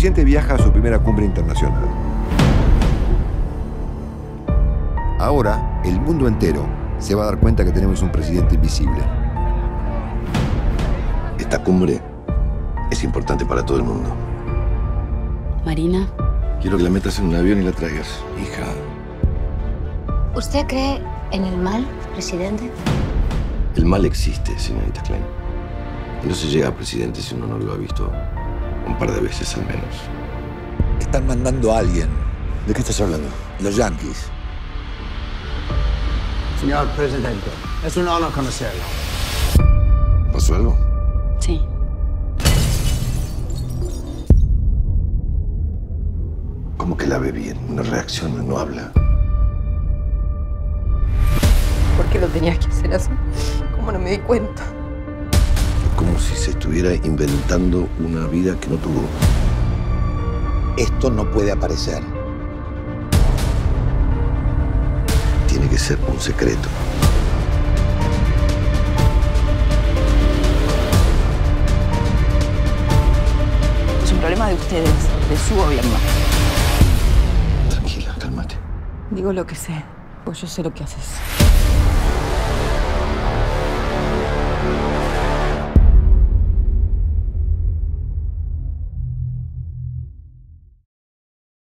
presidente viaja a su primera cumbre internacional. Ahora, el mundo entero se va a dar cuenta que tenemos un presidente invisible. Esta cumbre es importante para todo el mundo. Marina. Quiero que la metas en un avión y la traigas, hija. ¿Usted cree en el mal, presidente? El mal existe, señorita Klein. Y no se llega a presidente si uno no lo ha visto un par de veces al menos. Están mandando a alguien. ¿De qué estás hablando? Los yanquis. Señor presidente, es un honor conocerlo. ¿Pasó algo? Sí. ¿Cómo que la ve bien? Una reacción, no habla. ¿Por qué lo tenías que hacer así? ¿Cómo no me di cuenta? Es como si se estuviera inventando una vida que no tuvo. Esto no puede aparecer. Tiene que ser un secreto. Es un problema de ustedes, de su gobierno. Tranquila, cálmate. Digo lo que sé, pues yo sé lo que haces.